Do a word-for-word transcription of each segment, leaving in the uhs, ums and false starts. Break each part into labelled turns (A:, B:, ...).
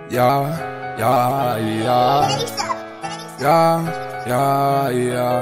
A: Yeah, yeah, yeah. Yeah, yeah, yeah.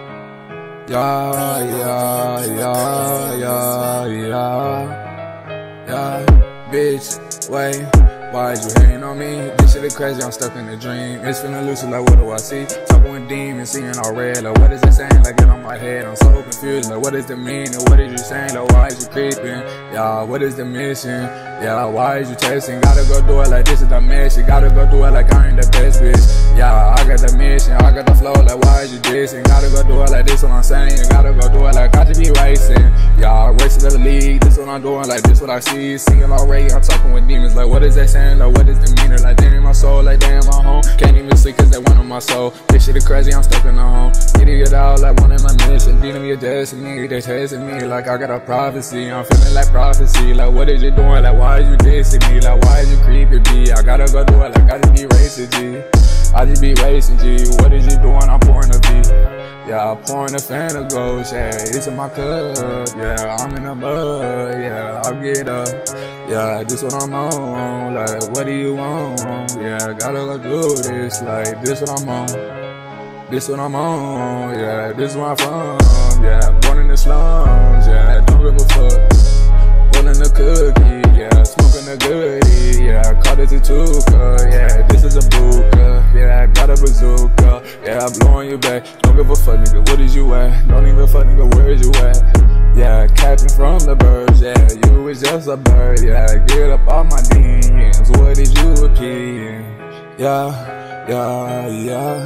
A: Yeah, yeah, yeah, yeah, yeah. Yeah, bitch, wait. Why is you hating on me? This shit is crazy, I'm stuck in a dream. It's feeling lucid, like what do I see? Talking with demons, seeing all red. Like what is it saying? Like get on my head, I'm so confused. Like what is the meaning? What is you saying? Like why is you creeping? Yeah, what is the mission? Yeah, why is you testing? Gotta go do it like this is the mission. Gotta go do it like I ain't the best bitch. Yeah, I got the mission, I got the flow. Like why is you dissing? Gotta go do it like this what I'm saying. Gotta go do it like I just be racing. Yeah, racing to the league. This what I'm doing, like this what I see. Singing already, I'm talking with demons. Like what is that saying? Like what is the meaning? Like damn my soul, like damn my home. Can't even sleep cause they want on my soul. This shit is crazy, I'm stuck in the home. Need to get out like one of my mission. Dealing with your destiny, they testing me like I got a prophecy. I'm feeling like prophecy. Like what is you doing? Like why is you dissing me? Like why is you creeping me? I gotta go do it like I just be racing G. I just be racing G. What is you doing? I'm pouring a beat. Yeah, I'm pouring a fan of ghost, yeah, it's in my cup, yeah, I'm in the mud, yeah, I'll get up, yeah, this what I'm on, like, what do you want, yeah, gotta go do this, like, this what I'm on, this what I'm on, yeah, this where I'm from, yeah, born in the slums, yeah, don't give a fuck, rolling the cookie, yeah, smoking the goodie, yeah, caught it to Tuka, yeah, this is a buka, yeah, got a bazooka, yeah, I'm blowing you back, don't give a fuck, nigga, what is you at, don't even fuck, nigga, where is you at, yeah, captain from the birds, yeah, you was just a bird, yeah, get up all my demons, what did you appear, yeah, yeah, yeah,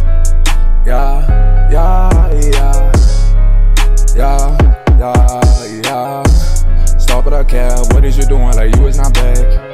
A: yeah, yeah, yeah, yeah, yeah, yeah, stop it, I care, what is you doing, like you was not back.